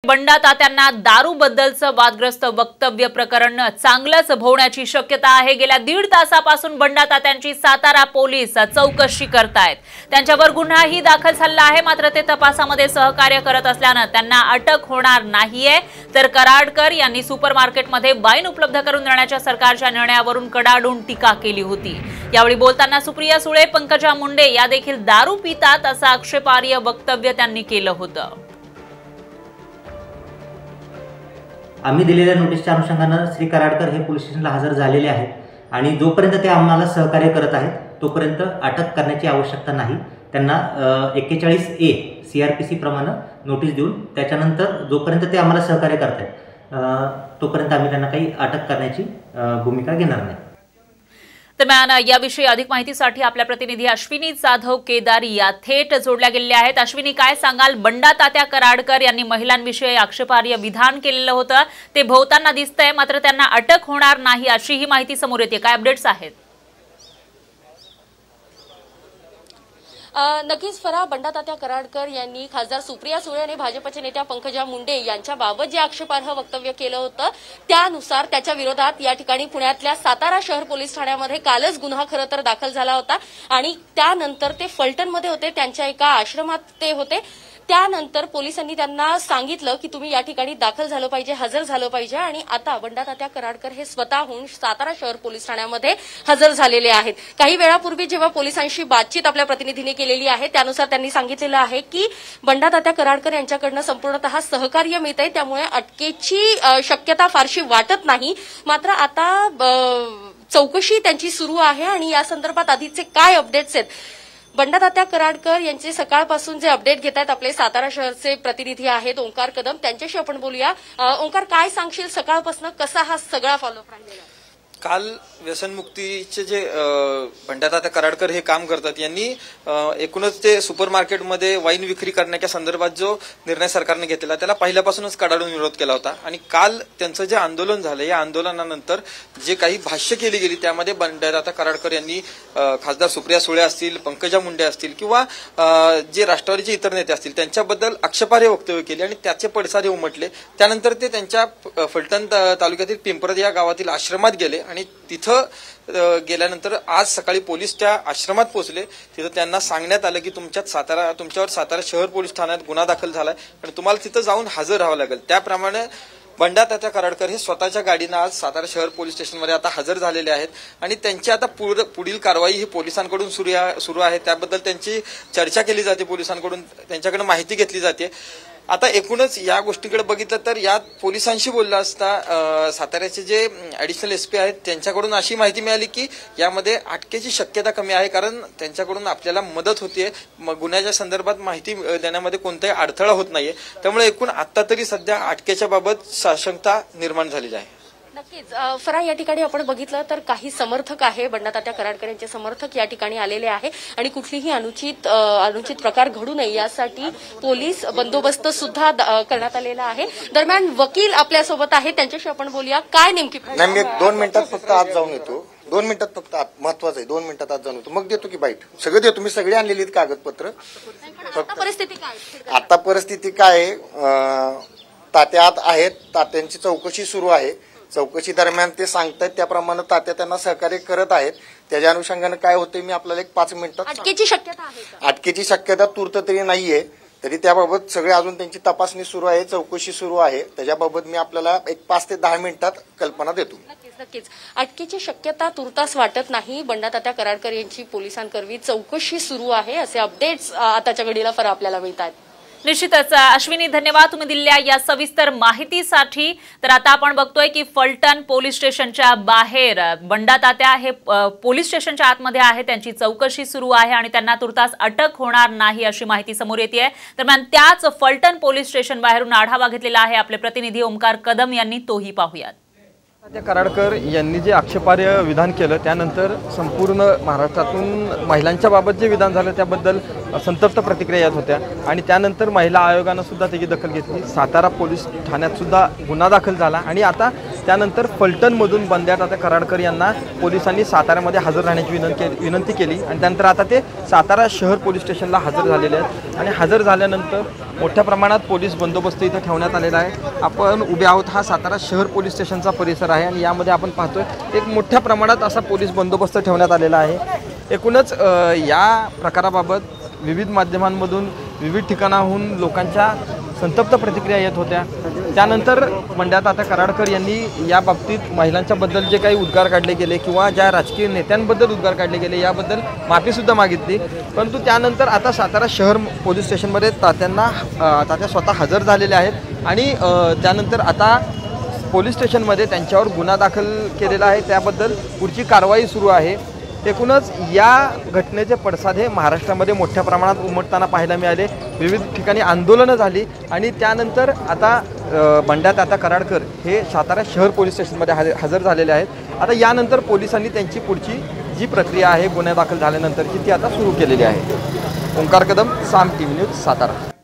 बंडा तात्यांना दारूबद्दलचं वादग्रस्त वक्तव्य प्रकरण चांगलंच भोवण्याची शक्यता आहे। गेल्या 1.5 तासापासून बंडा तात्यांची सातारा पोलीस चौकशी करतायत। त्यांच्यावर गुन्हाही दाखल झाला आहे, मात्र ते तपासामध्ये सहकार्य करत असल्यानं त्यांना अटक होणार नाहीये। तर कराडकर यांनी सुपरमार्केटमध्ये वाईन उपलब्ध करून देण्याच्या सरकारच्या निर्णयावरून कडाडून टीका केली होती। यावेळी बोलताना सुप्रिया सुळे, पंकजा मुंडे या देखील दारू पितात असं आक्षेपार्ह वक्तव्य त्यांनी केलं होतं। आम्ही दिलेल्या नोटीसच्या अनुषंगाने श्री कराडकर हे पोलीस स्टेशनला हजर झालेले आहेत आणि जोपर्यंत ते आम्हाला सहकार्य करत आहेत तोपर्यंत अटक करण्याची आवश्यकता नाही। त्यांना 41A CRPC प्रमाणे नोटीस देऊन त्याच्यानंतर जोपर्यंत ते आम्हाला सहकार्य करत आहेत तोपर्यंत आम्ही त्यांना काही अटक करण्याची भूमिका घेणार नाही। दरम्यान याविषयी अधिक माहितीसाठी आपल्या प्रतिनिधी अश्विनी जाधव केदारी या थेट जोडल्या गेलेल्या आहेत। अश्विनी, काय सांगाल? बंडा तात्या कराडकर यांनी महिलांविषयी आक्षेपार्ह विधान केलेलं होतं, ते भोवताना दिसतंय, मात्र त्यांना अटक होणार नाही अशी ही माहिती समोर येते। काय अपडेट्स आहेत? नक्कीच फरा, बंडा तात्या कराडकर यांनी खासदार सुप्रिया सुळे आणि भाजपच्या नेत्या पंकजा मुंडे यांच्याबाबत जे आक्षेपार्ह वक्तव्य केलं होतं त्यानुसार त्याच्या विरोधात या ठिकाणी पुण्यातल्या सातारा शहर पोलीस ठाण्यामध्ये कालच गुन्हा खरं तर दाखल झाला होता आणि त्यानंतर ते फलटणमध्ये होते, त्यांच्या एका आश्रमात ते होते। त्यानंतर पोलिसांनी त्यांना सांगितलं की तुम्ही या ठिकाणी दाखल झालं पाहिजे, हजर झालं पाहिजे आणि आता बंडा तात्या कराडकर हे स्वतःहून सातारा शहर पोलीस ठाण्यामध्ये हजर झालेले आहेत। काही वेळापूर्वी जेव्हा पोलिसांशी बातचीत आपल्या प्रतिनिधीने केलेली आहे त्यानुसार त्यांनी सांगितलेलं आहे की बंडा तात्या कराडकर यांच्याकडनं संपूर्णतः सहकार्य मिळतंय, त्यामुळे अटकेची शक्यता फारशी वाटत नाही। मात्र आता चौकशी त्यांची सुरू आहे आणि या संदर्भात आधीचे काय अपडेट्स आहेत बंडा तात्या कराडकर यांचे सकाळपासून जे अपडेट घेत आहेत आपले सातारा शहरचे प्रतिनिधी आहेत ओंकार कदम, त्यांच्याशी आपण बोलूया। ओंकार, काय सांगशील सकाळपासून कसा हा सगळा फॉलोअप राहिलेला? काल व्यसनमुक्तीचे जे बंडा तात्या कराडकर हे काम करतात यांनी एकूणच ते सुपरमार्केटमध्ये वाईन विक्री करण्याच्या संदर्भात जो निर्णय सरकारने घेतलेला त्याला पहिल्यापासूनच कडाडून विरोध केला होता आणि काल त्यांचं जे आंदोलन झालं या आंदोलनानंतर जे काही भाष्य केली गेली त्यामध्ये बंडा तात्या कराडकर यांनी खासदार सुप्रिया सुळे असतील, पंकजा मुंडे असतील किंवा जे राष्ट्रवादीचे इतर नेते असतील त्यांच्याबद्दल आक्षेपार्ह वक्तव्य केले आणि त्याचे पडसाद उमटले। त्यानंतर ते त्यांच्या फलटण तालुक्यातील पिंपरद या गावातील आश्रमात गेले आणि तिथं गेल्यानंतर आज सकाळी पोलीस त्या आश्रमात पोहोचले। तिथं त्यांना सांगण्यात आलं की तुमच्यावर सातारा शहर पोलीस ठाण्यात गुन्हा दाखल झालाय आणि तुम्हाला तिथं जाऊन हजर राहावं लागेल। त्याप्रमाणे बंडा तात्या कराडकर हे स्वतःच्या गाडीनं आज सातारा शहर पोलीस स्टेशनमध्ये आता हजर झालेले आहेत आणि त्यांची आता पुढील कारवाई ही पोलिसांकडून सुरू आहे। त्याबद्दल त्यांची चर्चा केली जाते, पोलिसांकडून त्यांच्याकडे माहिती घेतली जाते। आता एकूणच या गोष्टीकडे बघितलं तर यात पोलिसांशी बोलला असता साताऱ्याचे जे ऍडिशनल SP आहेत त्यांच्याकडून अशी माहिती मिळाली की यामध्ये अटकेची शक्यता कमी आहे, कारण त्यांच्याकडून आपल्याला मदत होतीये, गुन्ह्याच्या संदर्भात माहिती देण्यामध्ये कोणताही अडथळा होत नाहीये। त्यामुळे एकूण आता तरी सध्या अटकेच्या बाबत साशंकता निर्माण झालेली आहे। नक्कीच फरा, या ठिकाणी आपण बघितलं तर काही समर्थक आहे बंडा तात्या कराडकर यांचे समर्थक या ठिकाणी आलेले आहे आणि कुठलीही अनुचित प्रकार घडू नये यासाठी पोलीस बंदोबस्त सुद्धा करण्यात आलेला आहे। दरम्यान वकील आपल्यासोबत आहे, त्यांच्याशी आपण बोलूया। काय नेमकी? नाही, मी 2 मिनिटात फक्त आत जाऊन येतो, 2 मिनिटात फक्त महत्वाचं आहे, 2 मिनिटात आत जाऊन येतो, मग देतो की बाईट सगळं देतो, मी सगळे आणलेली कागदपत्र। परिस्थिती काय आता परिस्थिती काय, तात्या आत आहेत, तात्यांची चौकशी सुरू आहे। चौकशी दरम्यान ते सांगतायत त्याप्रमाणे तात्या त्यांना सहकार्य करत आहेत। त्याच्या अनुषंगाने काय होते मी आपल्याला 5 मिनिटात। अटकेची शक्यता आहे? अटकेची शक्यता तूर्त तरी नाहीये, तरी त्याबाबत सगळे अजून त्यांची तपासणी सुरू आहे, चौकशी सुरू आहे। त्याच्याबाबत मी आपल्याला 5 ते 10 मिनिटात कल्पना देतो। नक्कीच अटकेची शक्यता तुर्तास वाटत नाही। बंडा तात्या कराडकर यांची पोलिसांकरवी चौकशी सुरू आहे असे अपडेट्स आताच्या घडीला फरक आपल्याला मिळतात। निश्चितच अश्विनी, धन्यवाद तुम्ही दिलेल्या या सविस्तर माहितीसाठी। तर आता आपण बघतोय की फलटण पोलीस स्टेशनच्या बाहेर बंडा तात्या हे पोलीस स्टेशनच्या आतमध्ये आहे, त्यांची चौकशी सुरू आहे आणि त्यांना तुर्तास अटक होणार नाही अशी माहिती समोर येते। दरम्यान त्याच फलटण पोलीस स्टेशन बाहेरून आढावा घेतलेला आहे आपले प्रतिनिधी ओंकार कदम यांनी, तोही पाहूयात। तात्या कराडकर यांनी जे आक्षेपार्ह विधान केलं त्यानंतर संपूर्ण महाराष्ट्रातून महिलांच्या बाबत जे विधान झालं त्याबद्दल संतप्त प्रतिक्रिया येत होत्या आणि त्यानंतर महिला आयोगानं सुद्धा त्याची दखल घेतली। सातारा पोलीस ठाण्यात सुद्धा गुन्हा दाखल झाला आणि आता त्यानंतर फलटणमधून बंड्या तात्या कराडकर यांना पोलिसांनी साताऱ्यामध्ये हजर राहण्याची विनंती केली आणि त्यानंतर आता ते सातारा शहर पोलीस स्टेशनला हजर झालेले आहेत आणि हजर झाल्यानंतर मोठ्या प्रमाणात पोलीस बंदोबस्त इथं ठेवण्यात आलेला आहे। आपण उभे आहोत, हा सातारा शहर पोलीस स्टेशनचा परिसर आहे आणि यामध्ये आपण पाहतोय एक मोठ्या प्रमाणात असा पोलीस बंदोबस्त ठेवण्यात आलेला आहे। एकूणच या प्रकाराबाबत विविध माध्यमांमधून विविध ठिकाणाहून लोकांच्या संतप्त प्रतिक्रिया येत होत्या। त्यानंतर बंड्या तात्या कराडकर यांनी या बाबतीत महिलांच्याबद्दल जे काही उद्गार काढले गेले किंवा ज्या राजकीय नेत्यांबद्दल उद्गार काढले गेले याबद्दल माफीसुद्धा मागितली, परंतु त्यानंतर आता सातारा शहर पोलीस स्टेशनमध्ये तात्या स्वतः हजर झालेले आहेत आणि त्यानंतर आता पोलीस स्टेशनमध्ये त्यांच्यावर गुन्हा दाखल केलेला आहे, त्याबद्दल पुढची कारवाई सुरू आहे। एकूणच या घटनेचे पडसाद हे महाराष्ट्रामध्ये मोठ्या प्रमाणात उमटताना पाहायला मिळाले। विविध ठिकाणी आंदोलनं झाली आणि त्यानंतर आता बंड्या तात्या कराडकर हे सातारा शहर पोलीस स्टेशनमध्ये हजर झालेले आहेत। आता यानंतर पोलिसांनी त्यांची पुढची जी प्रक्रिया आहे गुन्हा दाखल झाल्यानंतरची ती आता सुरू केलेली आहे। Omkar Kadam, Saam TV news, Satara.